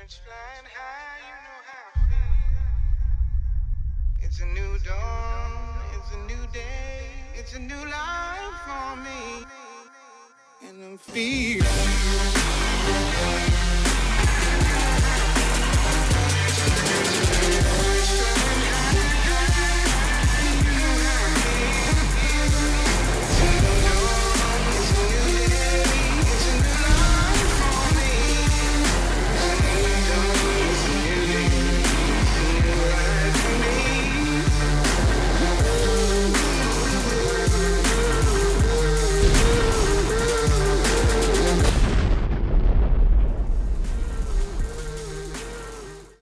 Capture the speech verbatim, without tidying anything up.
Birds flying high, you know how I feel. It's a new dawn, it's a new day, it's a new life for me. And I'm feeling